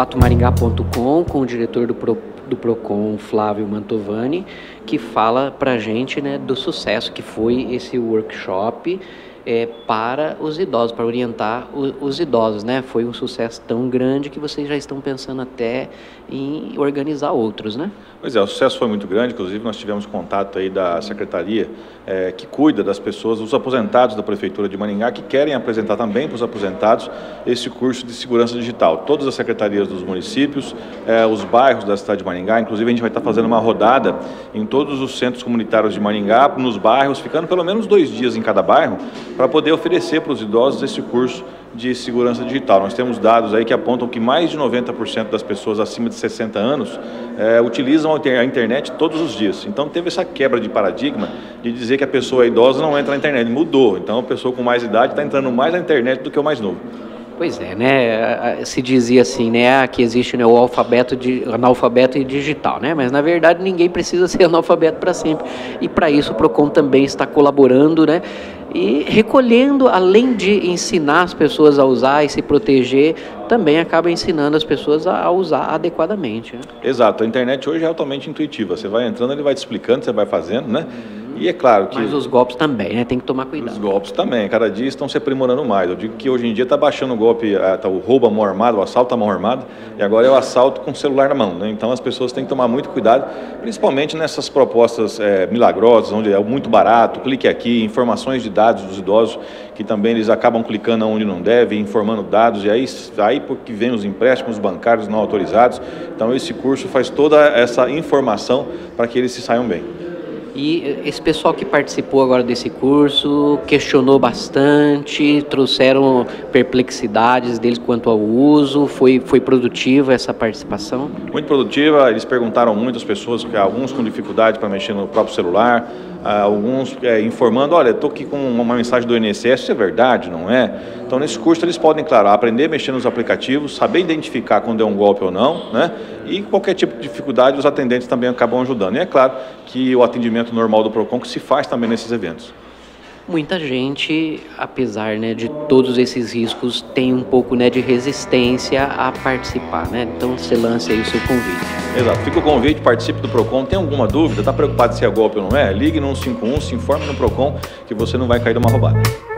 fatomaringá.com com o diretor do Procon, Flávio Mantovani, que fala para a gente, né, do sucesso que foi esse workshop para os idosos, para orientar os idosos, né? Foi um sucesso tão grande que vocês já estão pensando até em organizar outros, né? Pois é, o sucesso foi muito grande, inclusive nós tivemos contato aí da secretaria que cuida das pessoas, os aposentados da Prefeitura de Maringá, que querem apresentar também para os aposentados esse curso de segurança digital. Todas as secretarias dos municípios, os bairros da cidade de Maringá, inclusive a gente vai estar fazendo uma rodada em todos os centros comunitários de Maringá, nos bairros, ficando pelo menos 2 dias em cada bairro, para poder oferecer para os idosos esse curso de segurança digital. Nós temos dados aí que apontam que mais de 90% das pessoas acima de 60 anos utilizam a internet todos os dias. Então teve essa quebra de paradigma de dizer que a pessoa idosa não entra na internet. Mudou. Então a pessoa com mais idade está entrando mais na internet do que o mais novo. Pois é, né? Se dizia assim, né, que existe, né, o analfabeto e digital, né? Mas na verdade ninguém precisa ser analfabeto para sempre. E para isso o Procon também está colaborando, né? E recolhendo, além de ensinar as pessoas a usar e se proteger, também acaba ensinando as pessoas a usar adequadamente, né? Exato, a internet hoje é altamente intuitiva. Você vai entrando, ele vai te explicando, você vai fazendo, né? E é claro que... Mas os golpes também, né? Tem que tomar cuidado. Os golpes também, cada dia estão se aprimorando mais. Eu digo que hoje em dia está baixando o golpe, o roubo à mão armada, o assalto à mão armada, e agora é o assalto com o celular na mão, né? Então as pessoas têm que tomar muito cuidado, principalmente nessas propostas milagrosas, onde é muito barato, clique aqui, informações de dados dos idosos, que também eles acabam clicando onde não devem, informando dados, e aí porque vem os empréstimos bancários não autorizados. Então esse curso faz toda essa informação para que eles se saiam bem. E esse pessoal que participou agora desse curso questionou bastante, trouxeram perplexidades deles quanto ao uso, foi produtiva essa participação? Muito produtiva, eles perguntaram muito às pessoas, alguns com dificuldade para mexer no próprio celular, alguns informando, olha, estou aqui com uma mensagem do INSS, isso é verdade, não é? Então nesse curso eles podem, claro, aprender a mexer nos aplicativos, saber identificar quando é um golpe ou não, né? E qualquer tipo de dificuldade os atendentes também acabam ajudando. E é claro que o atendimento normal do Procon que se faz também nesses eventos. Muita gente, apesar, né, de todos esses riscos, tem um pouco, né, de resistência a participar, né? Então você lança aí o seu convite. Exato, fica o convite, participe do Procon. Tem alguma dúvida? Está preocupado se é golpe ou não é? Ligue no 151, se informe no Procon que você não vai cair numa roubada.